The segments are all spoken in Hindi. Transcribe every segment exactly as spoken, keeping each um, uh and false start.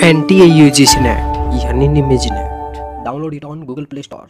N T A U G C net यानी निमिज net. Download it on Google Play Store.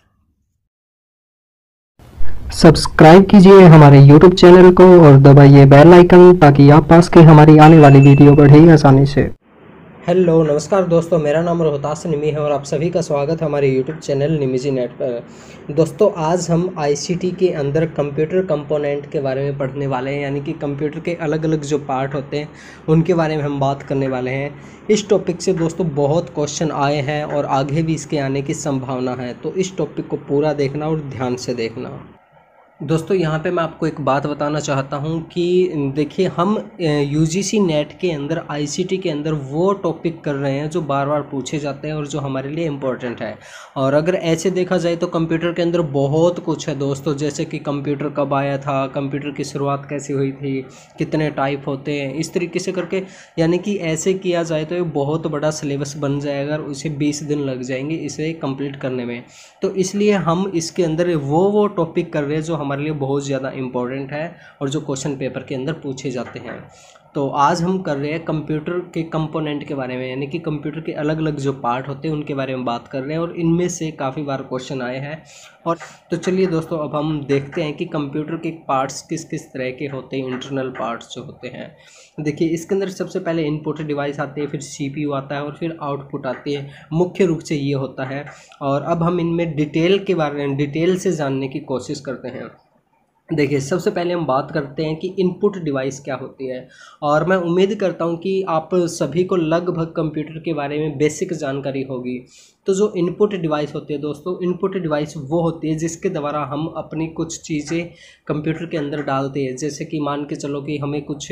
Subscribe कीजिए हमारे यूट्यूब चैनल को और दबाइए बेल आइकन ताकि आप पास के हमारी आने वाली वीडियो बढ़े आसानी से। हेलो नमस्कार दोस्तों, मेरा नाम रोहतास निमी है और आप सभी का स्वागत है हमारे यूट्यूब चैनल निमिजी नेट पर। दोस्तों आज हम आईसीटी के अंदर कंप्यूटर कंपोनेंट के बारे में पढ़ने वाले हैं, यानी कि कंप्यूटर के अलग अलग जो पार्ट होते हैं उनके बारे में हम बात करने वाले हैं। इस टॉपिक से दोस्तों बहुत क्वेश्चन आए हैं और आगे भी इसके आने की संभावना है, तो इस टॉपिक को पूरा देखना और ध्यान से देखना। दोस्तों यहाँ पे मैं आपको एक बात बताना चाहता हूँ कि देखिए हम यूजीसी नेट के अंदर आईसीटी के अंदर वो टॉपिक कर रहे हैं जो बार बार पूछे जाते हैं और जो हमारे लिए इम्पोर्टेंट है। और अगर ऐसे देखा जाए तो कंप्यूटर के अंदर बहुत कुछ है दोस्तों, जैसे कि कंप्यूटर कब आया था, कंप्यूटर की शुरुआत कैसे हुई थी, कितने टाइप होते हैं, इस तरीके से करके यानी कि ऐसे किया जाए तो ये बहुत बड़ा सिलेबस बन जाएगा और उसे बीस दिन लग जाएंगे इसे कंप्लीट करने में। तो इसलिए हम इसके अंदर वो वो टॉपिक कर रहे हैं जो हमारे लिए बहुत ज़्यादा इम्पोर्टेंट है और जो क्वेश्चन पेपर के अंदर पूछे जाते हैं। तो आज हम कर रहे हैं कंप्यूटर के कंपोनेंट के बारे में, यानी कि कंप्यूटर के अलग अलग जो पार्ट होते हैं उनके बारे में बात कर रहे हैं और इनमें से काफ़ी बार क्वेश्चन आए हैं। और तो चलिए दोस्तों अब हम देखते हैं कि कंप्यूटर के पार्ट्स किस किस तरह के होते हैं, इंटरनल पार्ट्स जो होते हैं। देखिए इसके अंदर सबसे पहले इनपुट डिवाइस आते हैं, फिर सीपीयू आता है और फिर आउटपुट आती है। मुख्य रूप से ये होता है और अब हम इनमें डिटेल के बारे में डिटेल से जानने की कोशिश करते हैं। देखिए सबसे पहले हम बात करते हैं कि इनपुट डिवाइस क्या होती है, और मैं उम्मीद करता हूं कि आप सभी को लगभग कंप्यूटर के बारे में बेसिक जानकारी होगी। तो जो इनपुट डिवाइस होती है दोस्तों, इनपुट डिवाइस वो होती है जिसके द्वारा हम अपनी कुछ चीज़ें कंप्यूटर के अंदर डालते हैं। जैसे कि मान के चलो कि हमें कुछ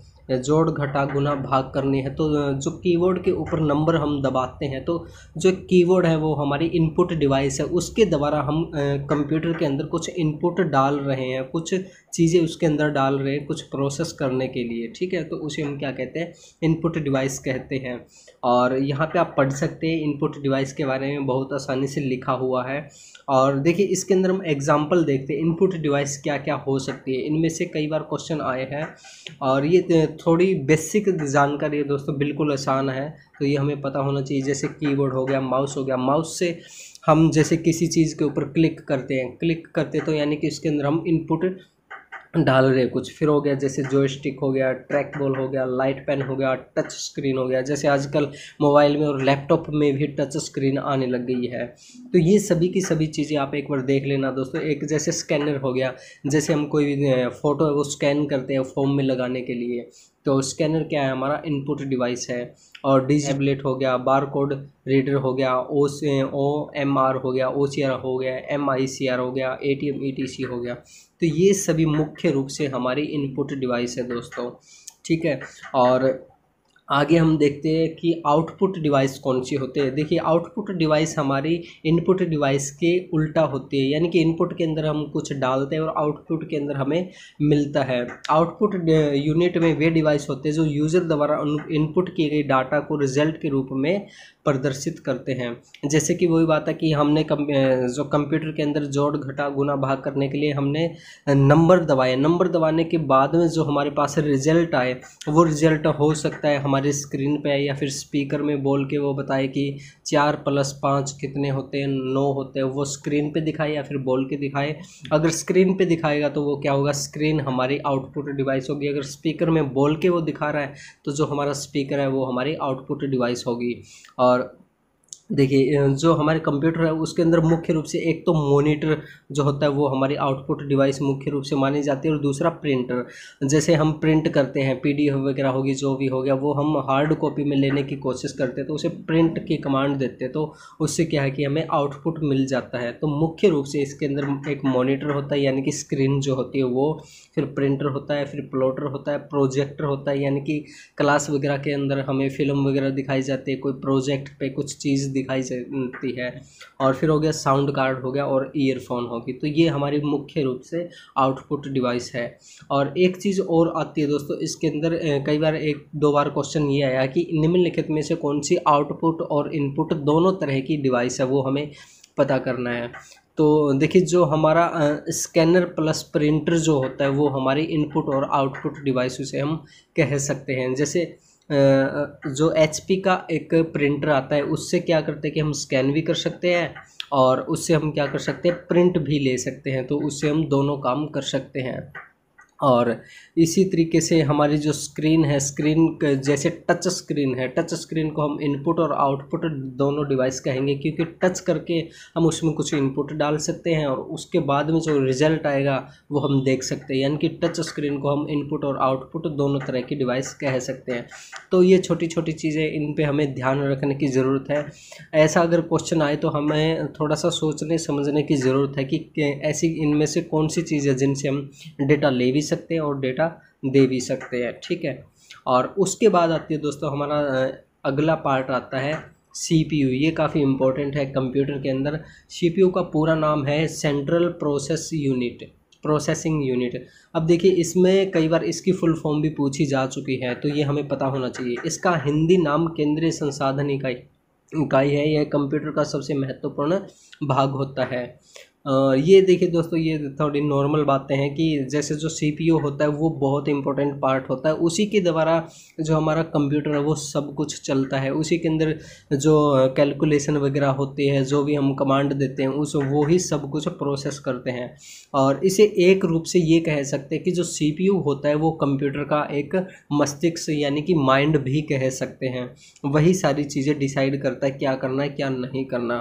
जोड़ घटा गुना भाग करनी है, तो जो कीबोर्ड के ऊपर नंबर हम दबाते हैं तो जो कीबोर्ड है वो हमारी इनपुट डिवाइस है, उसके द्वारा हम कंप्यूटर के अंदर कुछ इनपुट डाल रहे हैं, कुछ चीज़ें उसके अंदर डाल रहे हैं कुछ प्रोसेस करने के लिए, ठीक है। तो उसे हम क्या कहते हैं, इनपुट डिवाइस कहते हैं। और यहाँ पे आप पढ़ सकते हैं इनपुट डिवाइस के बारे में, बहुत आसानी से लिखा हुआ है। और देखिए इसके अंदर हम एग्जांपल देखते हैं इनपुट डिवाइस क्या क्या हो सकती है। इनमें से कई बार क्वेश्चन आए हैं और ये थोड़ी बेसिक जानकारी है दोस्तों, बिल्कुल आसान है, तो ये हमें पता होना चाहिए। जैसे कीबोर्ड हो गया, माउस हो गया, माउस से हम जैसे किसी चीज़ के ऊपर क्लिक करते हैं, क्लिक करते तो यानी कि इसके अंदर हम इनपुट डाल रहे हैं कुछ। फिर हो गया जैसे जॉयस्टिक हो गया, ट्रैक बॉल हो गया, लाइट पेन हो गया, टच स्क्रीन हो गया, जैसे आजकल मोबाइल में और लैपटॉप में भी टच स्क्रीन आने लग गई है। तो ये सभी की सभी चीज़ें आप एक बार देख लेना दोस्तों। एक जैसे स्कैनर हो गया, जैसे हम कोई फ़ोटो है वो स्कैन करते हैं फॉर्म में लगाने के लिए, तो स्कैनर क्या है, हमारा इनपुट डिवाइस है। और डिजिटैबलेट हो गया, बार कोड रीडर हो गया, ओ से ओ एम आर हो गया, ओ सी आर हो गया, एम आई सी आर हो गया, A T M E T C हो गया। तो ये सभी मुख्य रूप से हमारी इनपुट डिवाइस है दोस्तों, ठीक है। और आगे हम देखते हैं कि आउटपुट डिवाइस कौन सी होते हैं। देखिए आउटपुट डिवाइस हमारी इनपुट डिवाइस के उल्टा होती है, यानी कि इनपुट के अंदर हम कुछ डालते हैं और आउटपुट के अंदर हमें मिलता है। आउटपुट यूनिट में वे डिवाइस होते हैं जो यूज़र द्वारा इनपुट किए गए डाटा को रिजल्ट के रूप में प्रदर्शित करते हैं। जैसे कि वही बात है कि हमने कम, जो कंप्यूटर के अंदर जोड़ घटा गुना भाग करने के लिए हमने नंबर दबाए, नंबर दबाने के बाद में जो हमारे पास रिजल्ट आए वो रिजल्ट हो सकता है हमारे स्क्रीन पे आए या फिर स्पीकर में बोल के वो बताए कि चार प्लस पाँच कितने होते हैं, नौ होते हैं, वो स्क्रीन पे दिखाए या फिर बोल के दिखाए। अगर स्क्रीन पे दिखाएगा तो वो क्या होगा, स्क्रीन हमारी आउटपुट डिवाइस होगी। अगर स्पीकर में बोल के वो दिखा रहा है तो जो हमारा स्पीकर है वो हमारी आउटपुट डिवाइस होगी। और देखिए जो हमारे कंप्यूटर है उसके अंदर मुख्य रूप से एक तो मॉनिटर जो होता है वो हमारी आउटपुट डिवाइस मुख्य रूप से मानी जाती है, और दूसरा प्रिंटर। जैसे हम प्रिंट करते हैं, पीडीएफ वगैरह होगी जो भी हो गया, वो हम हार्ड कॉपी में लेने की कोशिश करते हैं तो उसे प्रिंट की कमांड देते हैं, तो उससे क्या है कि हमें आउटपुट मिल जाता है। तो मुख्य रूप से इसके अंदर एक मॉनिटर होता है यानी कि स्क्रीन जो होती है वो, फिर प्रिंटर होता है, फिर प्लॉटर होता है, प्रोजेक्टर होता है यानी कि क्लास वगैरह के अंदर हमें फिल्म वगैरह दिखाई जाती है, कोई प्रोजेक्ट पे कुछ चीज़ दिखाई जाती है, और फिर हो गया साउंड कार्ड हो गया और ईयरफोन होगी। तो ये हमारी मुख्य रूप से आउटपुट डिवाइस है। और एक चीज़ और आती है दोस्तों इसके अंदर, कई बार एक दो बार क्वेश्चन ये आया कि निम्नलिखित में से कौन सी आउटपुट और इनपुट दोनों तरह की डिवाइस है, वो हमें पता करना है। तो देखिए जो हमारा स्कैनर प्लस प्रिंटर जो होता है वो हमारी इनपुट और आउटपुट डिवाइस उसे हम कह सकते हैं। जैसे जो एच पी का एक प्रिंटर आता है उससे क्या करते हैं कि हम स्कैन भी कर सकते हैं और उससे हम क्या कर सकते हैं, प्रिंट भी ले सकते हैं। तो उससे हम दोनों काम कर सकते हैं। और इसी तरीके से हमारी जो स्क्रीन है, स्क्रीन जैसे टच स्क्रीन है, टच स्क्रीन को हम इनपुट और आउटपुट दोनों डिवाइस कहेंगे, क्योंकि टच करके हम उसमें कुछ इनपुट डाल सकते हैं और उसके बाद में जो रिजल्ट आएगा वो हम देख सकते हैं। यानी कि टच स्क्रीन को हम इनपुट और आउटपुट दोनों तरह की डिवाइस कह सकते हैं। तो ये छोटी छोटी चीज़ें, इन पे हमें ध्यान रखने की ज़रूरत है। ऐसा अगर क्वेश्चन आए तो हमें थोड़ा सा सोचने समझने की ज़रूरत है कि ऐसी इनमें से कौन सी चीज़ है जिनसे हम डेटा ले भी सकते हैं और डेटा दे भी सकते हैं। ठीक है। और उसके बाद आती है दोस्तों हमारा अगला पार्ट आता है सीपीयू। ये काफ़ी इम्पोर्टेंट है कंप्यूटर के अंदर। सीपीयू का पूरा नाम है central process unit, processing unit. अब देखिए इसमें कई बार इसकी फुल फॉर्म भी पूछी जा चुकी है, तो ये हमें पता होना चाहिए। इसका हिंदी नाम केंद्रीय संसाधन इकाई इकाई है। यह कंप्यूटर का सबसे महत्वपूर्ण भाग होता है। ये देखिए दोस्तों, ये थोड़ी नॉर्मल बातें हैं कि जैसे जो सीपीयू होता है वो बहुत इंपॉर्टेंट पार्ट होता है। उसी के द्वारा जो हमारा कंप्यूटर है वो सब कुछ चलता है। उसी के अंदर जो कैलकुलेशन वगैरह होती है, जो भी हम कमांड देते हैं उस वो ही सब कुछ प्रोसेस करते हैं। और इसे एक रूप से ये कह सकते हैं कि जो सीपीयू होता है वो कंप्यूटर का एक मस्तिष्क यानी कि माइंड भी कह सकते हैं। वही सारी चीज़ें डिसाइड करता है क्या करना है क्या नहीं करना।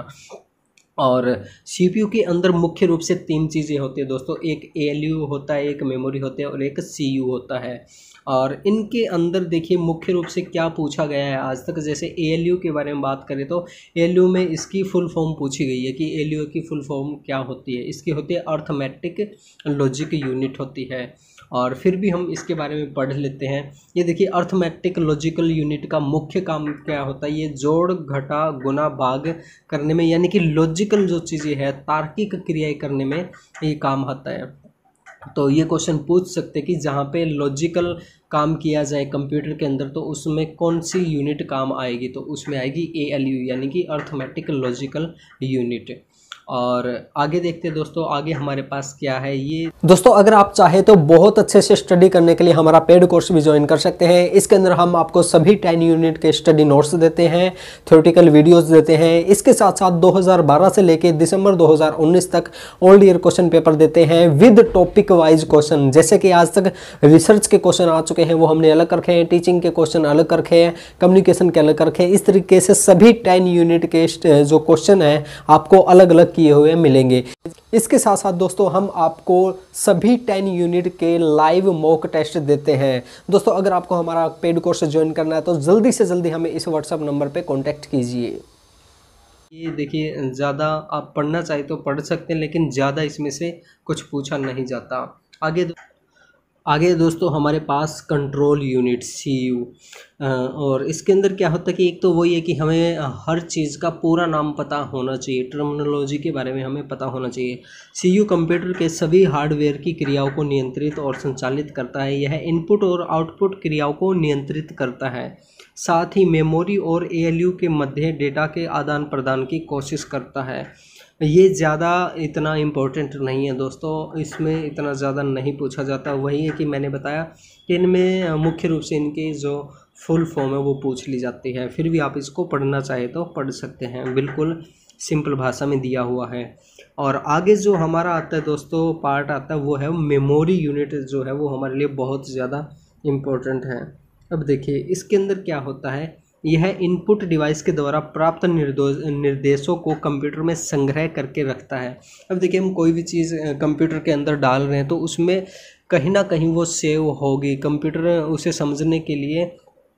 और सीपीयू के अंदर मुख्य रूप से तीन चीज़ें होती है दोस्तों। एक एएलयू होता है, एक मेमोरी होती है और एक सीयू होता है। और इनके अंदर देखिए मुख्य रूप से क्या पूछा गया है आज तक। जैसे एएलयू के बारे में बात करें तो एएलयू में इसकी फुल फॉर्म पूछी गई है कि एएलयू की फुल फॉर्म क्या होती है। इसकी होती है अर्थमेटिक लॉजिक यूनिट होती है। और फिर भी हम इसके बारे में पढ़ लेते हैं। ये देखिए अर्थमेटिक लॉजिकल यूनिट का मुख्य काम क्या होता है। ये जोड़ घटा गुना भाग करने में, यानी कि लॉजिकल जो चीज़ें हैं तार्किक क्रियाएं करने में ये काम आता है। तो ये क्वेश्चन पूछ सकते हैं कि जहाँ पे लॉजिकल काम किया जाए कंप्यूटर के अंदर तो उसमें कौन सी यूनिट काम आएगी, तो उसमें आएगी एएलयू यानी कि अर्थमेटिक लॉजिकल यूनिट। और आगे देखते हैं दोस्तों, आगे हमारे पास क्या है। ये दोस्तों अगर आप चाहे तो बहुत अच्छे से स्टडी करने के लिए हमारा पेड कोर्स भी ज्वाइन कर सकते हैं। इसके अंदर हम आपको सभी टेन यूनिट के स्टडी नोट्स देते हैं, थ्योरेटिकल वीडियोस देते हैं। इसके साथ साथ दो हज़ार बारह से लेकर दिसंबर दो हज़ार उन्नीस तक ऑल ईयर क्वेश्चन पेपर देते हैं विद टॉपिक वाइज क्वेश्चन। जैसे कि आज तक रिसर्च के क्वेश्चन आ चुके हैं वो हमने अलग रखे हैं, टीचिंग के क्वेश्चन अलग रखे हैं, कम्युनिकेशन के अलग रखे हैं। इस तरीके से सभी टेन यूनिट के जो क्वेश्चन है आपको अलग अलग किए हुए मिलेंगे। इसके साथ साथ दोस्तों हम आपको सभी टेन यूनिट के लाइव मॉक टेस्ट देते हैं। दोस्तों अगर आपको हमारा पेड कोर्स ज्वाइन करना है तो जल्दी से जल्दी हमें इस व्हाट्सएप नंबर पे कांटेक्ट कीजिए। ये देखिए ज़्यादा आप पढ़ना चाहे तो पढ़ सकते हैं, लेकिन ज़्यादा इसमें से कुछ पूछा नहीं जाता। आगे दो, आगे दोस्तों हमारे पास कंट्रोल यूनिट सीयू। और इसके अंदर क्या होता है कि एक तो वही है कि हमें हर चीज़ का पूरा नाम पता होना चाहिए, टर्मिनोलॉजी के बारे में हमें पता होना चाहिए। सीयू कंप्यूटर के सभी हार्डवेयर की क्रियाओं को नियंत्रित और संचालित करता है। यह इनपुट और आउटपुट क्रियाओं को नियंत्रित करता है, साथ ही मेमोरी और एएलयू के मध्य डेटा के आदान प्रदान की कोशिश करता है। ये ज़्यादा इतना इम्पोर्टेंट नहीं है दोस्तों, इसमें इतना ज़्यादा नहीं पूछा जाता। वही है कि मैंने बताया कि इनमें मुख्य रूप से इनकी जो फुल फॉर्म है वो पूछ ली जाती है। फिर भी आप इसको पढ़ना चाहे तो पढ़ सकते हैं, बिल्कुल सिंपल भाषा में दिया हुआ है। और आगे जो हमारा आता है दोस्तों पार्ट आता है वो है मेमोरी यूनिट, जो है वो हमारे लिए बहुत ज़्यादा इम्पोर्टेंट है। अब देखिए इसके अंदर क्या होता है। यह इनपुट डिवाइस के द्वारा प्राप्त निर्देशों को कंप्यूटर में संग्रह करके रखता है। अब देखिए हम कोई भी चीज़ कंप्यूटर के अंदर डाल रहे हैं तो उसमें कहीं ना कहीं वो सेव होगी। कंप्यूटर उसे समझने के लिए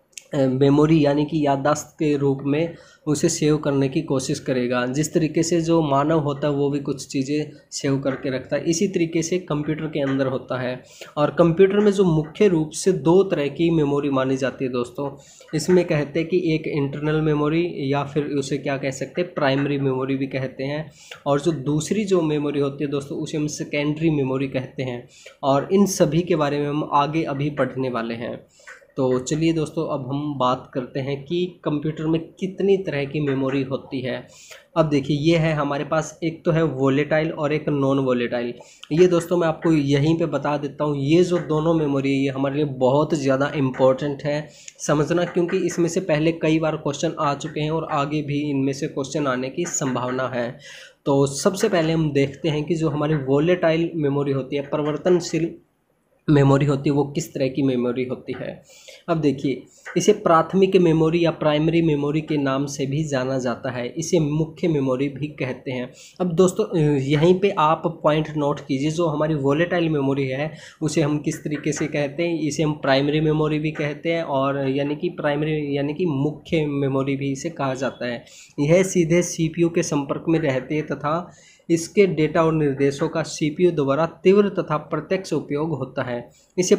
मेमोरी यानी कि याददाश्त के रूप में उसे सेव करने की कोशिश करेगा। जिस तरीके से जो मानव होता है वो भी कुछ चीज़ें सेव करके रखता है, इसी तरीके से कंप्यूटर के अंदर होता है। और कंप्यूटर में जो मुख्य रूप से दो तरह की मेमोरी मानी जाती है दोस्तों, इसमें कहते हैं कि एक इंटरनल मेमोरी या फिर उसे क्या कह सकते हैं प्राइमरी मेमोरी भी कहते हैं, और जो दूसरी जो मेमोरी होती है दोस्तों उसे हम सेकेंडरी मेमोरी कहते हैं। और इन सभी के बारे में हम आगे अभी पढ़ने वाले हैं। तो चलिए दोस्तों, अब हम बात करते हैं कि कंप्यूटर में कितनी तरह की मेमोरी होती है। अब देखिए, ये है हमारे पास, एक तो है वोलेटाइल और एक नॉन वोलेटाइल। ये दोस्तों मैं आपको यहीं पे बता देता हूँ, ये जो दोनों मेमोरी है ये हमारे लिए बहुत ज़्यादा इम्पोर्टेंट है समझना, क्योंकि इसमें से पहले कई बार क्वेश्चन आ चुके हैं और आगे भी इनमें से क्वेश्चन आने की संभावना है। तो सबसे पहले हम देखते हैं कि जो हमारी वोलेटाइल मेमोरी होती है, परिवर्तनशील मेमोरी होती है, वो किस तरह की मेमोरी होती है। अब देखिए, इसे प्राथमिक मेमोरी या प्राइमरी मेमोरी के नाम से भी जाना जाता है, इसे मुख्य मेमोरी भी कहते हैं। अब दोस्तों यहीं पे आप पॉइंट नोट कीजिए, जो हमारी वोलेटाइल मेमोरी है उसे हम किस तरीके से कहते हैं, इसे हम प्राइमरी मेमोरी भी कहते हैं, और यानी कि प्राइमरी यानी कि मुख्य मेमोरी भी इसे कहा जाता है। यह सीधे सीपीयू के संपर्क में रहती है तथा इसके डेटा और निर्देशों का सीपीयू द्वारा तीव्र तथा प्रत्यक्ष उपयोग होता है। इसे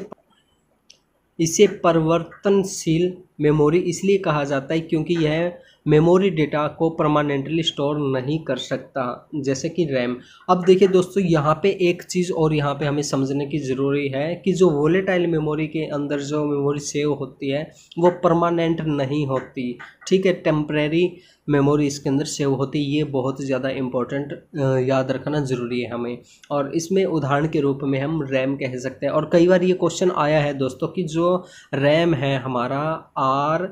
इसे परिवर्तनशील मेमोरी इसलिए कहा जाता है क्योंकि यह मेमोरी डेटा को परमानेंटली स्टोर नहीं कर सकता, जैसे कि रैम। अब देखिए दोस्तों, यहाँ पे एक चीज़ और यहाँ पे हमें समझने की ज़रूरी है कि जो वोलेटाइल मेमोरी के अंदर जो मेमोरी सेव होती है वो परमानेंट नहीं होती, ठीक है, टेम्परेरी मेमोरी इसके अंदर सेव होती है। ये बहुत ज़्यादा इम्पोर्टेंट याद रखना ज़रूरी है हमें, और इसमें उदाहरण के रूप में हम रैम कह सकते हैं। और कई बार ये क्वेश्चन आया है दोस्तों कि जो रैम है हमारा, आर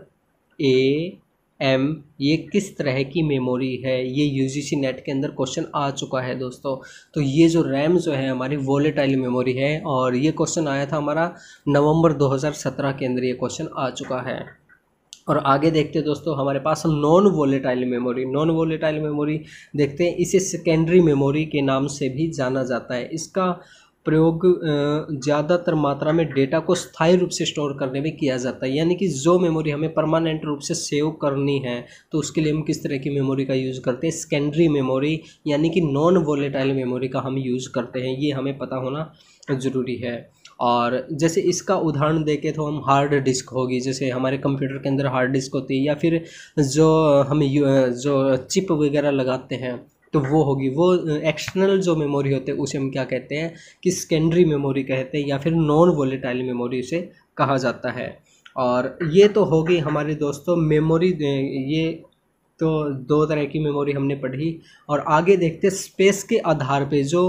ए एम, ये किस तरह की मेमोरी है, ये यूजीसी नेट के अंदर क्वेश्चन आ चुका है दोस्तों। तो ये जो रैम जो है हमारी वोलेटाइल मेमोरी है, और ये क्वेश्चन आया था हमारा नवंबर दो हज़ार सत्रह के अंदर, ये क्वेश्चन आ चुका है। और आगे देखते हैं दोस्तों, हमारे पास non volatile memory. Non volatile memory देखते हैं, इसे सेकेंडरी मेमोरी के नाम से भी जाना जाता है। इसका प्रयोग ज़्यादातर मात्रा में डेटा को स्थायी रूप से स्टोर करने में किया जाता है, यानी कि जो मेमोरी हमें परमानेंट रूप से सेव करनी है तो उसके लिए हम किस तरह की मेमोरी का यूज़ करते हैं, सेकेंडरी मेमोरी यानी कि नॉन वोलेटाइल मेमोरी का हम यूज़ करते हैं। ये हमें पता होना ज़रूरी है। और जैसे इसका उदाहरण देखें तो हम हार्ड डिस्क होगी, जैसे हमारे कंप्यूटर के अंदर हार्ड डिस्क होती है, या फिर जो हम जो चिप वगैरह लगाते हैं तो वो होगी, वो एक्सटर्नल जो मेमोरी होते हैं उसे हम क्या कहते हैं कि सेकेंडरी मेमोरी कहते हैं, या फिर नॉन वोलेटाइल मेमोरी उसे कहा जाता है। और ये तो होगी हमारे दोस्तों मेमोरी, ये तो दो तरह की मेमोरी हमने पढ़ी। और आगे देखते हैं स्पेस के आधार पे, जो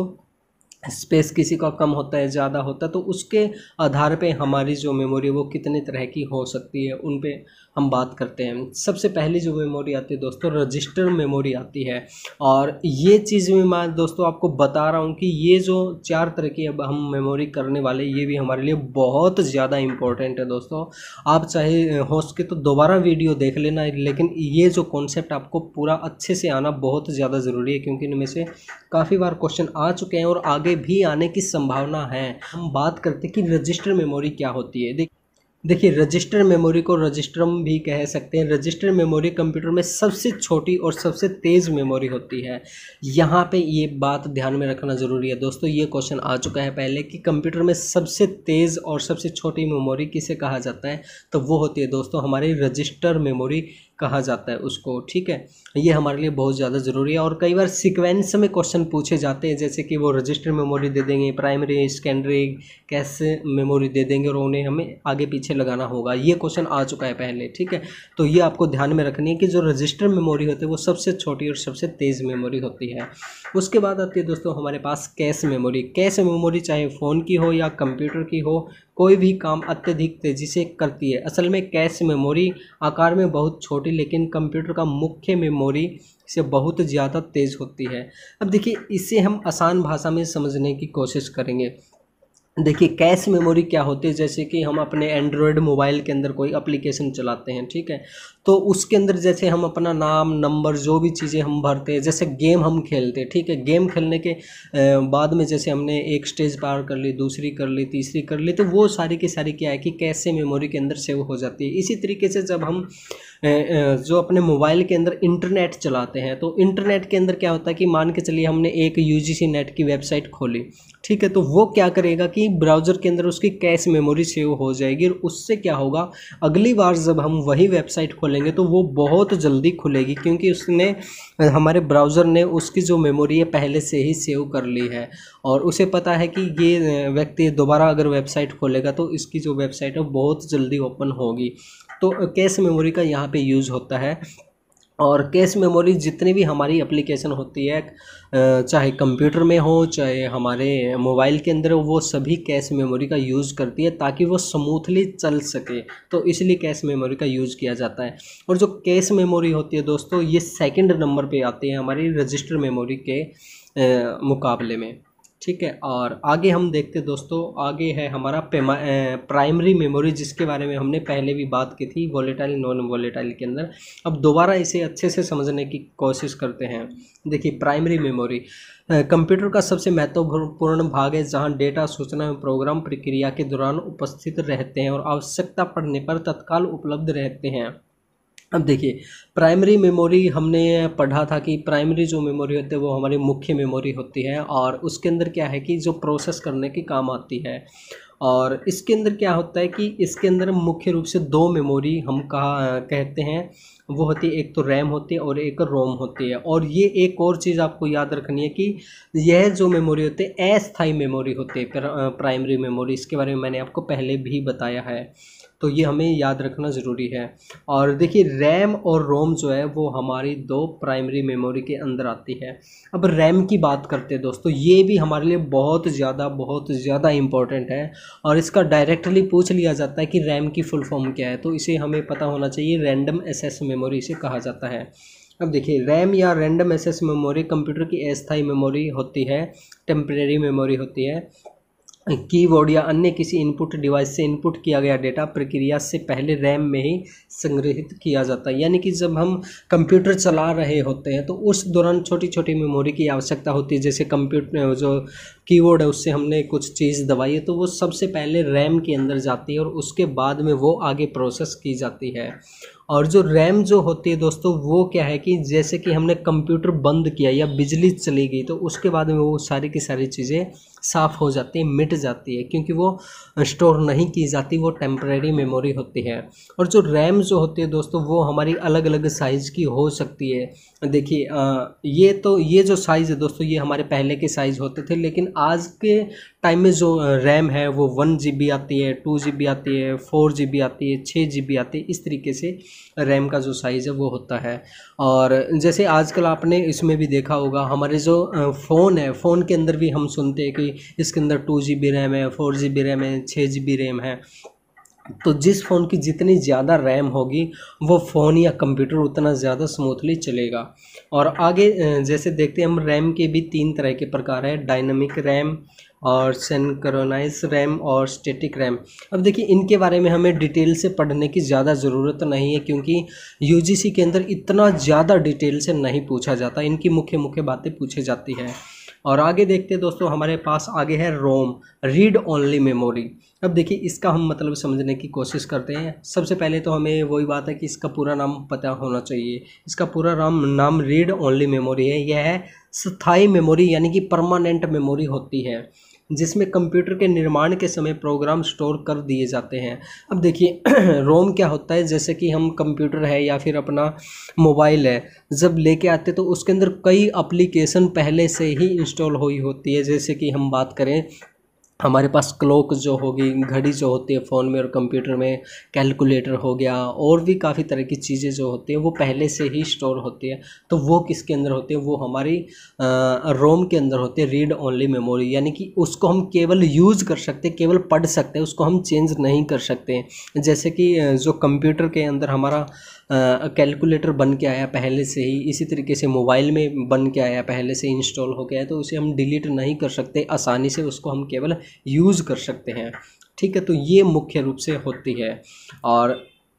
स्पेस किसी का कम होता है ज़्यादा होता है तो उसके आधार पे हमारी जो मेमोरी है वो कितने तरह की हो सकती है, उन पे हम बात करते हैं। सबसे पहली जो मेमोरी आती है दोस्तों, रजिस्टर मेमोरी आती है। और ये चीज़ में मैं दोस्तों आपको बता रहा हूँ कि ये जो चार तरह की अब हम मेमोरी करने वाले, ये भी हमारे लिए बहुत ज़्यादा इम्पोर्टेंट है दोस्तों। आप चाहे हो सके तो दोबारा वीडियो देख लेना, लेकिन ये जो कॉन्सेप्ट आपको पूरा अच्छे से आना बहुत ज़्यादा ज़रूरी है, क्योंकि इनमें से काफ़ी बार क्वेश्चन आ चुके हैं और आगे भी आने की संभावना है। हम बात करते हैं कि रजिस्टर मेमोरी क्या होती है। देख देखिए रजिस्टर मेमोरी को रजिस्टरम भी कह सकते हैं। रजिस्टर मेमोरी कंप्यूटर में सबसे छोटी और सबसे तेज़ मेमोरी होती है। यहाँ पे ये बात ध्यान में रखना ज़रूरी है दोस्तों। ये क्वेश्चन आ चुका है पहले कि कंप्यूटर में सबसे तेज़ और सबसे छोटी मेमोरी किसे कहा जाता है, तो वो होती है दोस्तों हमारी रजिस्टर मेमोरी कहा जाता है उसको। ठीक है, ये हमारे लिए बहुत ज़्यादा ज़रूरी है। और कई बार सीक्वेंस में क्वेश्चन पूछे जाते हैं, जैसे कि वो रजिस्टर मेमोरी दे देंगे, प्राइमरी सेकेंडरी कैसे मेमोरी दे देंगे और उन्हें हमें आगे पीछे लगाना होगा। ये क्वेश्चन आ चुका है पहले। ठीक है, तो ये आपको ध्यान में रखनी है कि जो रजिस्टर मेमोरी होती है वो सबसे छोटी और सबसे तेज़ मेमोरी होती है। उसके बाद आती है दोस्तों हमारे पास कैश मेमोरी। कैश मेमोरी चाहे फ़ोन की हो या कंप्यूटर की हो, कोई भी काम अत्यधिक तेज़ी से करती है। असल में कैश मेमोरी आकार में बहुत छोटी लेकिन कंप्यूटर का मुख्य मेमोरी से बहुत ज़्यादा तेज़ होती है। अब देखिए इसे हम आसान भाषा में समझने की कोशिश करेंगे। देखिए कैश मेमोरी क्या होती है, जैसे कि हम अपने एंड्रॉयड मोबाइल के अंदर कोई एप्लीकेशन चलाते हैं, ठीक है, तो उसके अंदर जैसे हम अपना नाम नंबर जो भी चीज़ें हम भरते हैं, जैसे गेम हम खेलते हैं, ठीक है, गेम खेलने के बाद में जैसे हमने एक स्टेज पार कर ली, दूसरी कर ली, तीसरी कर ली, तो वो सारी की सारी क्या है कि कैश मेमोरी के अंदर सेव हो जाती है। इसी तरीके से जब हम जो अपने मोबाइल के अंदर इंटरनेट चलाते हैं, तो इंटरनेट के अंदर क्या होता है कि मान के चलिए हमने एक यूजीसी नेट की वेबसाइट खोली, ठीक है, तो वो क्या करेगा कि ब्राउज़र के अंदर उसकी कैश मेमोरी सेव हो जाएगी और उससे क्या होगा, अगली बार जब हम वही वेबसाइट खोलेंगे तो वो बहुत जल्दी खुलेगी, क्योंकि उसने हमारे ब्राउज़र ने उसकी जो मेमोरी है पहले से ही सेव कर ली है और उसे पता है कि ये व्यक्ति दोबारा अगर वेबसाइट खोलेगा तो इसकी जो वेबसाइट है बहुत जल्दी ओपन होगी। तो कैश मेमोरी का यहाँ पे यूज़ होता है। और कैश मेमोरी जितनी भी हमारी एप्लीकेशन होती है, चाहे कंप्यूटर में हो चाहे हमारे मोबाइल के अंदर, वो सभी कैश मेमोरी का यूज़ करती है ताकि वो स्मूथली चल सके, तो इसलिए कैश मेमोरी का यूज़ किया जाता है। और जो कैश मेमोरी होती है दोस्तों, ये सेकंड नंबर पे आती है हमारी रजिस्टर मेमोरी के आ, मुकाबले में, ठीक है। और आगे हम देखते हैं दोस्तों, आगे है हमारा प्राइमरी मेमोरी, जिसके बारे में हमने पहले भी बात की थी वोलेटाइल नॉन वोलेटाइल के अंदर। अब दोबारा इसे अच्छे से समझने की कोशिश करते हैं। देखिए, प्राइमरी मेमोरी कंप्यूटर का सबसे महत्वपूर्ण भाग है जहां डेटा, सूचना एवं प्रोग्राम प्रक्रिया के दौरान उपस्थित रहते हैं और आवश्यकता पड़ने पर तत्काल उपलब्ध रहते हैं। अब देखिए, प्राइमरी मेमोरी हमने पढ़ा था कि प्राइमरी जो मेमोरी होती है वो हमारी मुख्य मेमोरी होती है और उसके अंदर क्या है कि जो प्रोसेस करने के काम आती है। और इसके अंदर क्या होता है कि इसके अंदर मुख्य रूप से दो मेमोरी हम कहा कहते हैं, वो होती है, एक तो रैम होती है और एक रोम होती है। और ये एक और चीज़ आपको याद रखनी है कि यह जो मेमोरी होती है अस्थायी मेमोरी होती है, प्राइमरी मेमोरी, इसके बारे में मैंने आपको पहले भी बताया है, तो ये हमें याद रखना ज़रूरी है। और देखिए, रैम और रोम जो है वो हमारी दो प्राइमरी मेमोरी के अंदर आती है। अब रैम की बात करते हैं दोस्तों, ये भी हमारे लिए बहुत ज़्यादा बहुत ज़्यादा इम्पॉर्टेंट है और इसका डायरेक्टली पूछ लिया जाता है कि रैम की फुल फॉर्म क्या है, तो इसे हमें पता होना चाहिए। रैंडम एक्सेस मेमोरी इसे कहा जाता है। अब देखिए, रैम या रैंडम एक्सेस मेमोरी कंप्यूटर की अस्थायी मेमोरी होती है, टेम्परेरी मेमोरी होती है। कीबोर्ड या अन्य किसी इनपुट डिवाइस से इनपुट किया गया डेटा प्रक्रिया से पहले रैम में ही संग्रहित किया जाता है। यानी कि जब हम कंप्यूटर चला रहे होते हैं तो उस दौरान छोटी छोटी मेमोरी की आवश्यकता होती है। जैसे कंप्यूटर जो कीबोर्ड है उससे हमने कुछ चीज़ दबाई है तो वो सबसे पहले रैम के अंदर जाती है और उसके बाद में वो आगे प्रोसेस की जाती है। और जो रैम जो होती है दोस्तों, वो क्या है कि जैसे कि हमने कंप्यूटर बंद किया या बिजली चली गई तो उसके बाद में वो सारी की सारी चीज़ें साफ़ हो जाती है, मिट जाती है, क्योंकि वो स्टोर नहीं की जाती, वो टेम्परेरी मेमोरी होती है। और जो रैम जो होती है दोस्तों, वो हमारी अलग अलग साइज़ की हो सकती है। देखिए, ये तो ये जो साइज़ है दोस्तों, ये हमारे पहले के साइज़ होते थे, लेकिन आज के टाइम में जो रैम है वो वन जी बी आती है, टू जी बी आती है, फोर जी बी आती है, छः जी बी आती है। इस तरीके से रैम का जो साइज़ है वो होता है। और जैसे आजकल आपने इसमें भी देखा होगा, हमारे जो फ़ोन है, फ़ोन के अंदर भी हम सुनते हैं कि इसके अंदर टू जी बी रैम है, फोर जी बी रैम है, छः जी बी रैम है। तो जिस फ़ोन की जितनी ज़्यादा रैम होगी वो फ़ोन या कंप्यूटर उतना ज़्यादा स्मूथली चलेगा। और आगे जैसे देखते हैं हम, रैम के भी तीन तरह के प्रकार है, डायनामिक रैम और सिंक्रोनाइज रैम और स्टैटिक रैम। अब देखिए, इनके बारे में हमें डिटेल से पढ़ने की ज़्यादा ज़रूरत नहीं है, क्योंकि यूजीसी के अंदर इतना ज़्यादा डिटेल से नहीं पूछा जाता, इनकी मुख्य मुख्य बातें पूछी जाती हैं। और आगे देखते हैं दोस्तों, हमारे पास आगे है रोम, रीड ओनली मेमोरी। अब देखिए, इसका हम मतलब समझने की कोशिश करते हैं। सबसे पहले तो हमें वही बात है कि इसका पूरा नाम पता होना चाहिए। इसका पूरा नाम नाम रीड ओनली मेमोरी है। यह है स्थायी मेमोरी, यानी कि परमानेंट मेमोरी होती है, जिसमें कंप्यूटर के निर्माण के समय प्रोग्राम स्टोर कर दिए जाते हैं। अब देखिए, रोम क्या होता है, जैसे कि हम कंप्यूटर है या फिर अपना मोबाइल है जब लेके आते तो उसके अंदर कई एप्लीकेशन पहले से ही इंस्टॉल हुई होती है। जैसे कि हम बात करें, हमारे पास क्लॉक जो होगी, घड़ी जो होती है फ़ोन में और कंप्यूटर में, कैलकुलेटर हो गया, और भी काफ़ी तरह की चीज़ें जो होती हैं वो पहले से ही स्टोर होती है। तो वो किसके अंदर होती है, वो हमारी रोम के अंदर होती है, रीड ओनली मेमोरी। यानी कि उसको हम केवल यूज़ कर सकते हैं, केवल पढ़ सकते हैं, उसको हम चेंज नहीं कर सकते। जैसे कि जो कंप्यूटर के अंदर हमारा कैलकुलेटर बन के आया पहले से ही, इसी तरीके से मोबाइल में बन के आया, पहले से इंस्टॉल हो गया है, तो उसे हम डिलीट नहीं कर सकते आसानी से, उसको हम केवल यूज़ कर सकते हैं। ठीक है, तो ये मुख्य रूप से होती है। और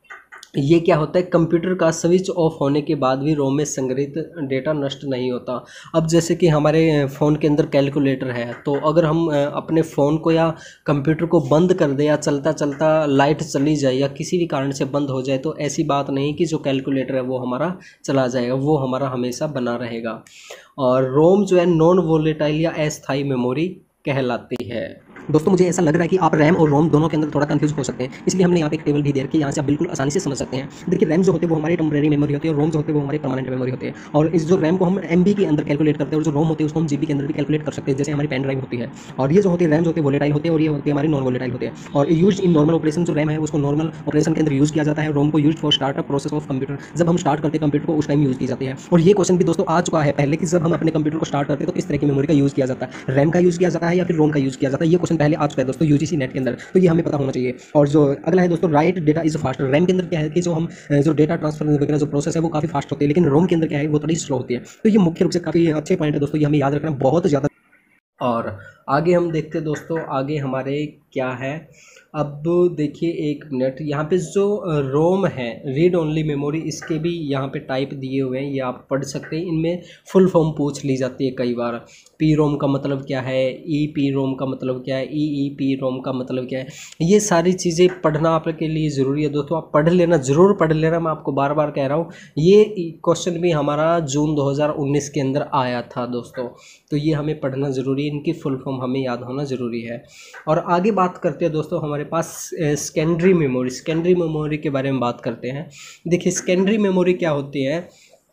ये क्या होता है, कंप्यूटर का स्विच ऑफ होने के बाद भी रोम में संग्रहित डेटा नष्ट नहीं होता। अब जैसे कि हमारे फ़ोन के अंदर कैलकुलेटर है, तो अगर हम अपने फ़ोन को या कंप्यूटर को बंद कर दे या चलता चलता लाइट चली जाए या किसी भी कारण से बंद हो जाए, तो ऐसी बात नहीं कि जो कैलकुलेटर है वो हमारा चला जाएगा, वो हमारा हमेशा बना रहेगा। और रोम जो है नॉन वोलेटाइल या अस्थायी मेमोरी कहलाती है। दोस्तों मुझे ऐसा लग रहा है कि आप रैम और रोम दोनों के अंदर थोड़ा कंफ्यूज हो सकते हैं, इसलिए हमने यहाँ पे एक टेबल भी दे रखी है, यहाँ से आप बिल्कुल आसानी से समझ सकते हैं। देखिए रैम जो होते हैं वो हमारी टेम्परेरी मेमोरी होती है और रोम जो होते हैं वो हमारी परमानेंट मेमोरी होती है। और इस जो रैम को हम एमबी के अंदर कैलकुलेट करते हैं और जो रोम होती है उसको हम जीबी के अंदर भी कैलकुलेट कर सकते हैं, जैसे हमारी पेन ड्राइव होती है। और ये जो होती है रैम जो होती है वोलेटाइल होती है और ये होती है हमारी नॉन वोलेटाइल होती है। और यूज इन नॉर्मल ऑपरेशन जो रैम है उसको नॉर्मल ऑपरेशन के अंदर यूज किया जाता है। रोम को use for startup process of computer, जब हम स्टार्ट करते हैं कंप्यूटर को उस टाइम यूज की जाती है। और ये क्वेश्चन भी दोस्तों आ चुका है पहले कि जब हम अपने कंप्यूटर को स्टार्ट करते हैं तो किस तरह की मेमोरी का यूज किया जाता है, रैम का यूज किया जाता है या फिर रोम का यूज किया जाता है। ये क्वेश्चन पहले आ चुका है दोस्तों यूजीसी नेट के अंदर, तो ये हमें पता होना चाहिए। और जो अगला है दोस्तों, write data is fast. RAM के अंदर क्या है कि जो हम जो डेटा ट्रांसफर वगैरह जो प्रोसेस है वो काफ़ी फास्ट होती है, लेकिन रोम के अंदर क्या है वो थोड़ी स्लो होती है। तो ये मुख्य रूप से काफ़ी अच्छे पॉइंट है दोस्तों, ये हमें याद रखना बहुत ज़्यादा। और आगे हम देखते हैं दोस्तों, आगे हमारे क्या है। अब देखिए एक मिनट, यहाँ पे जो रोम है रीड ओनली मेमोरी, इसके भी यहाँ पे टाइप दिए हुए हैं, ये आप पढ़ सकते हैं। इनमें फुल फॉर्म पूछ ली जाती है कई बार। पी रोम का मतलब क्या है, ई पी रोम का मतलब क्या है, ई ई पी रोम का मतलब क्या है, ये सारी चीज़ें पढ़ना आपके लिए ज़रूरी है दोस्तों। आप पढ़ लेना, ज़रूर पढ़ लेना, मैं आपको बार बार कह रहा हूँ। ये क्वेश्चन भी हमारा जून दो हज़ार उन्नीस के अंदर आया था दोस्तों, तो ये हमें पढ़ना ज़रूरी है, इनकी फुल फॉर्म हमें याद होना ज़रूरी है। और आगे बात करते हैं दोस्तों, हमारे पास सेकेंडरी मेमोरी। सेकेंडरी मेमोरी के बारे में बात करते हैं। देखिए सेकेंडरी मेमोरी क्या होती है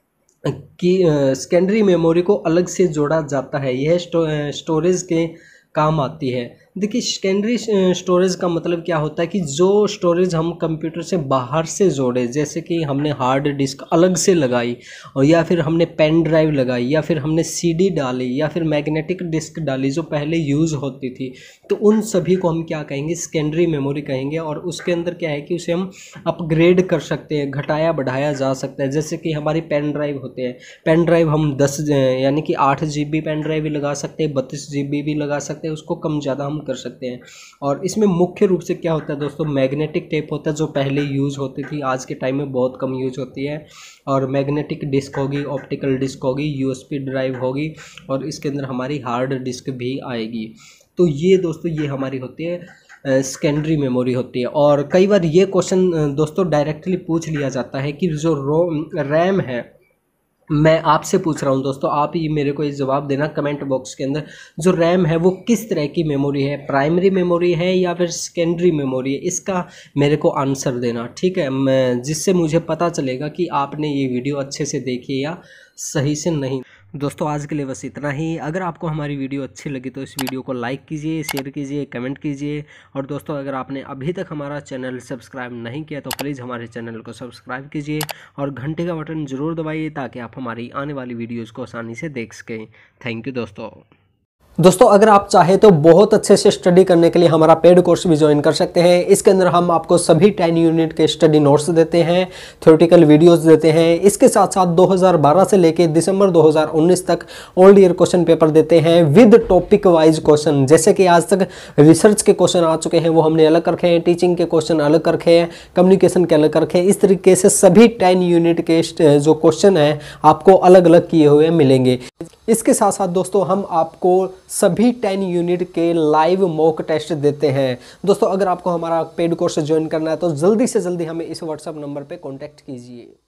कि सेकेंडरी मेमोरी को अलग से जोड़ा जाता है, यह स्टो, स्टोरेज के काम आती है। देखिए सेकेंडरी स्टोरेज का मतलब क्या होता है कि जो स्टोरेज हम कंप्यूटर से बाहर से जोड़े, जैसे कि हमने हार्ड डिस्क अलग से लगाई और या फिर हमने पेन ड्राइव लगाई या फिर हमने सीडी डाली या फिर मैग्नेटिक डिस्क डाली जो पहले यूज़ होती थी, तो उन सभी को हम क्या कहेंगे, सेकेंडरी मेमोरी कहेंगे। और उसके अंदर क्या है कि उसे हम अपग्रेड कर सकते हैं, घटाया बढ़ाया जा सकता है। जैसे कि हमारी पेन ड्राइव होते हैं, पेन ड्राइव हम दस यानी कि आठ जी बी पेन ड्राइव भी लगा सकते हैं, बत्तीस जी बी भी लगा सकते हैं, उसको कम ज़्यादा हम कर सकते हैं। और इसमें मुख्य रूप से क्या होता है दोस्तों, मैग्नेटिक टेप होता है जो पहले यूज़ होती थी, आज के टाइम में बहुत कम यूज होती है। और मैग्नेटिक डिस्क होगी, ऑप्टिकल डिस्क होगी, यूएसबी ड्राइव होगी और इसके अंदर हमारी हार्ड डिस्क भी आएगी। तो ये दोस्तों ये हमारी होती है सेकेंडरी मेमोरी होती है। और कई बार ये क्वेश्चन दोस्तों डायरेक्टली पूछ लिया जाता है कि जो रोम रैम है, मैं आपसे पूछ रहा हूं दोस्तों, आप ये मेरे को ये जवाब देना कमेंट बॉक्स के अंदर, जो रैम है वो किस तरह की मेमोरी है, प्राइमरी मेमोरी है या फिर सेकेंडरी मेमोरी है, इसका मेरे को आंसर देना, ठीक है। मैं जिससे मुझे पता चलेगा कि आपने ये वीडियो अच्छे से देखी या सही से नहीं। दोस्तों आज के लिए बस इतना ही। अगर आपको हमारी वीडियो अच्छी लगी तो इस वीडियो को लाइक कीजिए, शेयर कीजिए, कमेंट कीजिए। और दोस्तों अगर आपने अभी तक हमारा चैनल सब्सक्राइब नहीं किया तो प्लीज़ हमारे चैनल को सब्सक्राइब कीजिए और घंटे का बटन ज़रूर दबाइए ताकि आप हमारी आने वाली वीडियोज़ को आसानी से देख सकें। थैंक यू दोस्तों। दोस्तों अगर आप चाहें तो बहुत अच्छे से स्टडी करने के लिए हमारा पेड कोर्स भी ज्वाइन कर सकते हैं। इसके अंदर हम आपको सभी टेन यूनिट के स्टडी नोट्स देते हैं, थ्योरेटिकल वीडियोस देते हैं। इसके साथ साथ दो हज़ार बारह से लेके दिसंबर दो हज़ार उन्नीस तक ऑल ईयर क्वेश्चन पेपर देते हैं विद टॉपिक वाइज क्वेश्चन। जैसे कि आज तक रिसर्च के क्वेश्चन आ चुके हैं वो हमने अलग कर रखे हैं, टीचिंग के क्वेश्चन अलग कर रखे हैं, कम्युनिकेशन के अलग कर रखे हैं। इस तरीके से सभी टेन यूनिट के जो क्वेश्चन है आपको अलग अलग किए हुए मिलेंगे। इसके साथ साथ दोस्तों हम आपको सभी टेन यूनिट के लाइव मॉक टेस्ट देते हैं। दोस्तों अगर आपको हमारा पेड कोर्स ज्वाइन करना है तो जल्दी से जल्दी हमें इस व्हाट्सएप नंबर पे कांटेक्ट कीजिए।